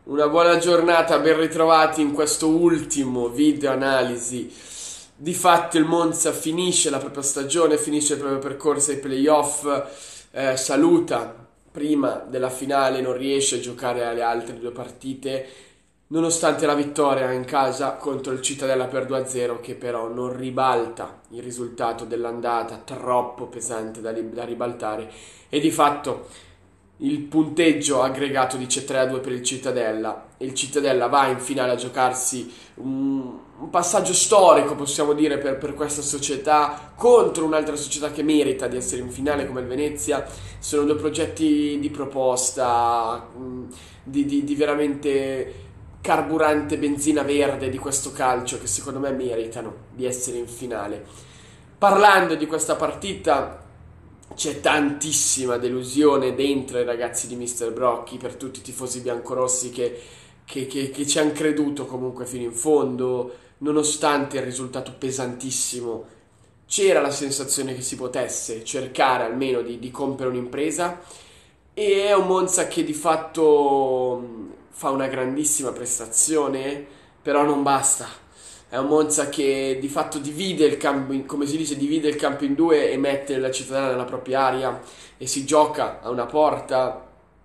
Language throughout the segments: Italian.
Una buona giornata, ben ritrovati in questo ultimo video analisi. Di fatto il Monza finisce la propria stagione, finisce il proprio percorso ai playoff, saluta prima della finale, non riesce a giocare alle altre due partite, nonostante la vittoria in casa contro il Cittadella per 2-0, che però non ribalta il risultato dell'andata, troppo pesante da ribaltare, e di fatto il punteggio aggregato dice 3-2 per il Cittadella, e il Cittadella va in finale a giocarsi un passaggio storico, possiamo dire, per questa società contro un'altra società che merita di essere in finale come il Venezia. Sono due progetti di proposta, di veramente carburante benzina verde di questo calcio, che secondo me meritano di essere in finale. Parlando di questa partita, c'è tantissima delusione dentro i ragazzi di Mister Brocchi, per tutti i tifosi biancorossi che ci hanno creduto comunque fino in fondo, nonostante il risultato pesantissimo. C'era la sensazione che si potesse cercare almeno di compiere un'impresa, e è un Monza che di fatto fa una grandissima prestazione, però non basta. È un Monza che di fatto divide il campo, come si dice, divide il campo in due e mette la Cittadella nella propria area e si gioca a una porta.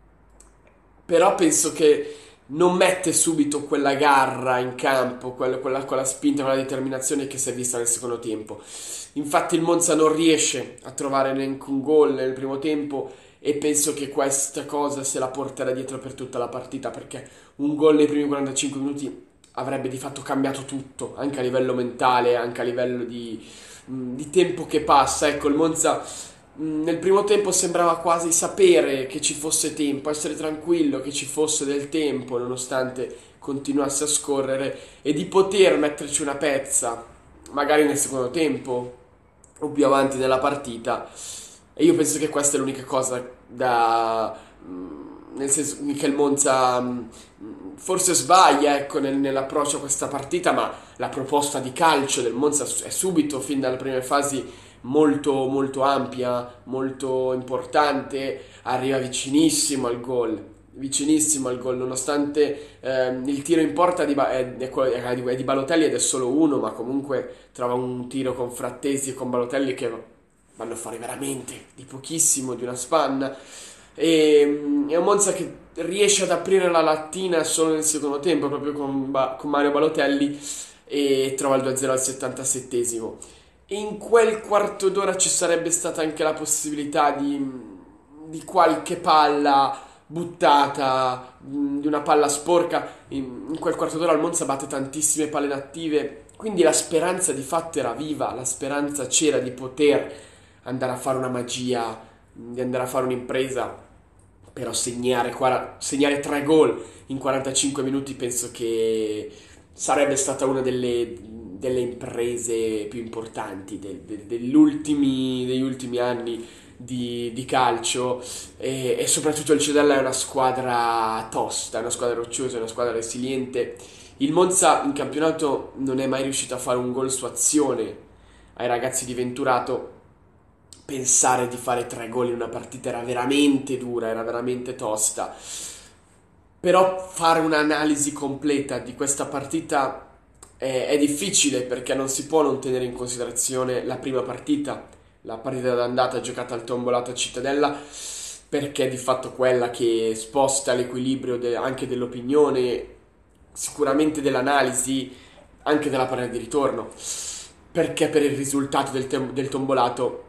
Però penso che non mette subito quella garra in campo, quella spinta, quella determinazione che si è vista nel secondo tempo. Infatti il Monza non riesce a trovare neanche un gol nel primo tempo, e penso che questa cosa se la porterà dietro per tutta la partita, perché un gol nei primi 45 minuti avrebbe di fatto cambiato tutto, anche a livello mentale, anche a livello di tempo che passa. Ecco, il Monza nel primo tempo sembrava quasi sapere che ci fosse tempo, essere tranquillo che ci fosse del tempo, nonostante continuasse a scorrere, e di poter metterci una pezza, magari nel secondo tempo o più avanti nella partita. E io penso che questa è l'unica cosa nel senso che il Monza forse sbaglia, ecco, nell'approccio a questa partita, ma la proposta di calcio del Monza è subito, fin dalle prime fasi, molto molto ampia, molto importante, arriva vicinissimo al gol, nonostante il tiro in porta è di Balotelli ed è solo uno, ma comunque trova un tiro con Frattesi e con Balotelli che vanno a fare veramente di pochissimo, di una spanna. È un Monza che riesce ad aprire la lattina solo nel secondo tempo, proprio con Mario Balotelli, e trova il 2-0 al 77esimo. E in quel quarto d'ora ci sarebbe stata anche la possibilità di qualche palla buttata, di una palla sporca. In quel quarto d'ora il Monza batte tantissime palle inattive, quindi la speranza di fatto era viva, la speranza c'era di poter andare a fare una magia, di andare a fare un'impresa. Però segnare 3 gol in 45 minuti penso che sarebbe stata una delle imprese più importanti degli ultimi anni di calcio, e soprattutto il Ciudella è una squadra tosta, è una squadra rocciosa, è una squadra resiliente. Il Monza in campionato non è mai riuscito a fare un gol su azione ai ragazzi di Venturato. Pensare di fare 3 gol in una partita era veramente dura, era veramente tosta. Però fare un'analisi completa di questa partita è difficile, perché non si può non tenere in considerazione la prima partita, la partita d'andata giocata al Tombolato a Cittadella, perché è di fatto quella che sposta l'equilibrio anche dell'opinione, sicuramente dell'analisi, anche della partita di ritorno, perché per il risultato del Tombolato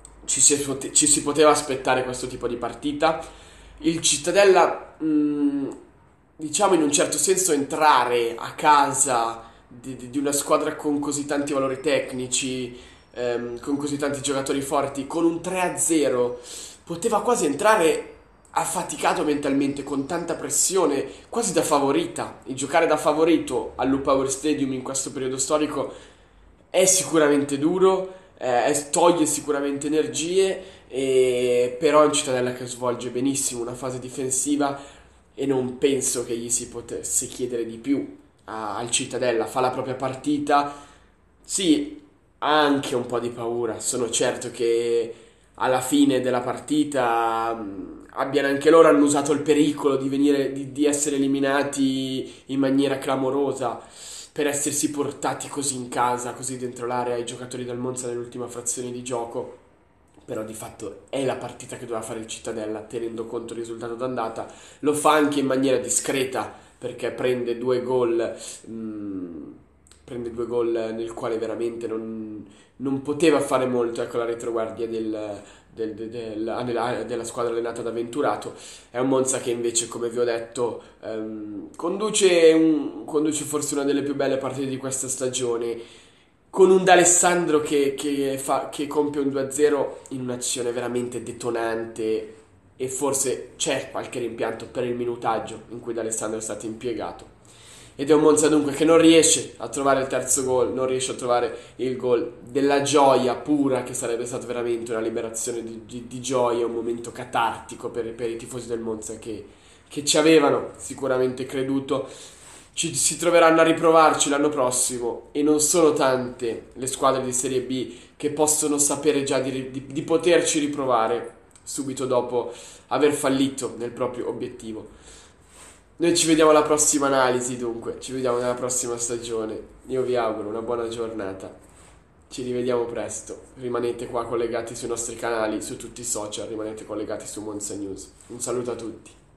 ci si poteva aspettare questo tipo di partita. Il Cittadella, diciamo in un certo senso, entrare a casa di una squadra con così tanti valori tecnici, con così tanti giocatori forti, con un 3-0, poteva quasi entrare affaticato mentalmente, con tanta pressione, quasi da favorita. E giocare da favorito all'U-Power Stadium in questo periodo storico è sicuramente duro, toglie sicuramente energie, però è un Cittadella che svolge benissimo una fase difensiva, e non penso che gli si potesse chiedere di più al Cittadella. Fa la propria partita, sì, ha anche un po' di paura, sono certo che alla fine della partita abbiano anche loro annusato il pericolo di essere eliminati in maniera clamorosa per essersi portati così in casa, così dentro l'area ai giocatori del Monza nell'ultima frazione di gioco. Però di fatto è la partita che doveva fare il Cittadella, tenendo conto del risultato d'andata. Lo fa anche in maniera discreta, perché prende due gol nel quale veramente non poteva fare molto. Ecco la retroguardia della squadra allenata da Venturato. È un Monza che invece, come vi ho detto, conduce forse una delle più belle partite di questa stagione, con un D'Alessandro che compie un 2-0 in un'azione veramente detonante, e forse c'è qualche rimpianto per il minutaggio in cui D'Alessandro è stato impiegato. Ed è un Monza dunque che non riesce a trovare il terzo gol, non riesce a trovare il gol della gioia pura, che sarebbe stata veramente una liberazione di gioia, un momento catartico per i tifosi del Monza che ci avevano sicuramente creduto. Si troveranno a riprovarci l'anno prossimo, e non sono tante le squadre di Serie B che possono sapere già di poterci riprovare subito dopo aver fallito nel proprio obiettivo. Noi ci vediamo alla prossima analisi, dunque, ci vediamo nella prossima stagione. Io vi auguro una buona giornata. Ci rivediamo presto. Rimanete qua collegati sui nostri canali, su tutti i social, rimanete collegati su Monza News. Un saluto a tutti.